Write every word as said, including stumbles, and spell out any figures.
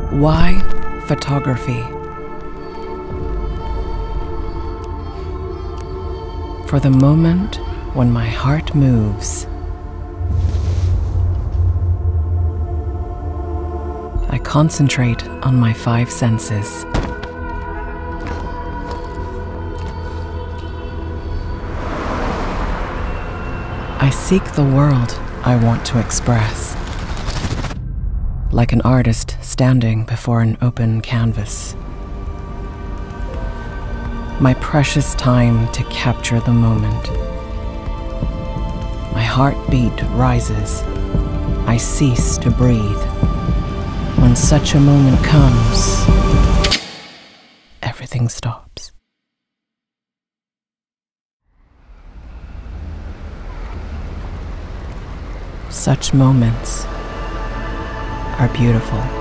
Why photography? For the moment when my heart moves, I concentrate on my five senses. I seek the world I want to express, like an artist standing before an open canvas. My precious time to capture the moment. My heartbeat rises. I cease to breathe. When such a moment comes, everything stops. Such moments are beautiful.